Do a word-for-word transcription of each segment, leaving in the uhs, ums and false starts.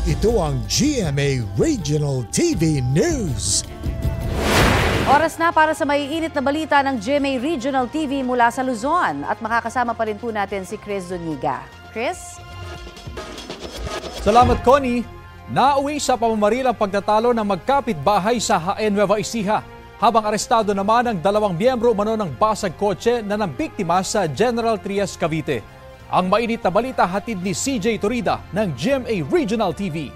Ito ang G M A Regional T V News. Oras na para sa maiinit na balita ng G M A Regional T V mula sa Luzon. At makakasama pa rin po natin si Chris Zuniga. Chris? Salamat, Connie. Nauwi sa pamamaril ang pagtatalo ng magkapit-bahay sa H N Nueva Ecija. Habang arestado naman ang dalawang miyembro umano ng basag kotse na nambiktima sa General Trias, Cavite. Ang mainit na balita hatid ni C J Torida ng G M A Regional T V.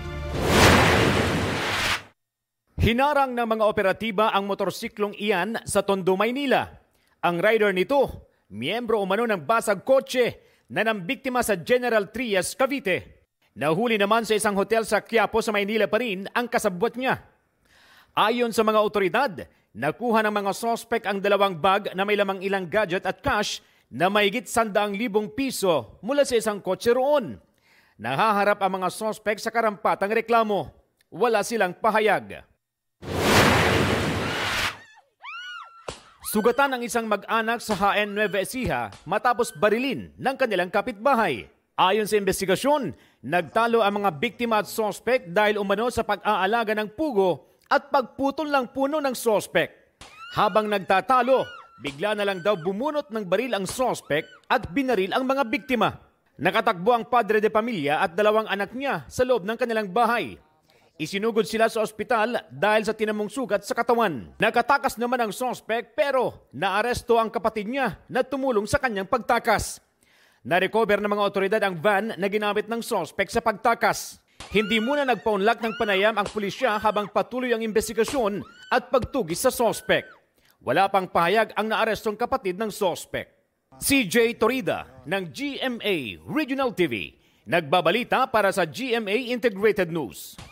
Hinarang ng mga operatiba ang motorsiklong iyan sa Tondo, Maynila. Ang rider nito, miyembro umano ng basag kotse na nambiktima sa General Trias, Cavite. Nahuli naman sa isang hotel sa Quiapo sa Maynila pa rin ang kasabwat niya. Ayon sa mga otoridad, nakuha ng mga sospek ang dalawang bag na may lamang ilang gadget at cash na mahigit sandaang libong piso mula sa isang kotse roon. Nahaharap ang mga sospek sa karampatang reklamo. Wala silang pahayag. Sugatan ang isang mag-anak sa H N Nueva Ecija matapos barilin ng kanilang kapitbahay. Ayon sa investigasyon, nagtalo ang mga biktima at sospek dahil umano sa pag-aalaga ng pugo at pagputol ng puno ng sospek. Habang nagtatalo, bigla na lang daw bumunot ng baril ang sospek at binaril ang mga biktima. Nakatakbo ang padre de pamilya at dalawang anak niya sa loob ng kanilang bahay. Isinugod sila sa ospital dahil sa tinamong sugat sa katawan. Nakatakas naman ang sospek pero naaresto ang kapatid niya na tumulong sa kanyang pagtakas. Narecover ng mga otoridad ang van na ginamit ng sospek sa pagtakas. Hindi muna nagpaunlak ng panayam ang pulisya habang patuloy ang investigasyon at pagtugis sa sospek. Wala pang pahayag ang naarestong kapatid ng sospek. C J Torida ng G M A Regional T V, nagbabalita para sa G M A Integrated News.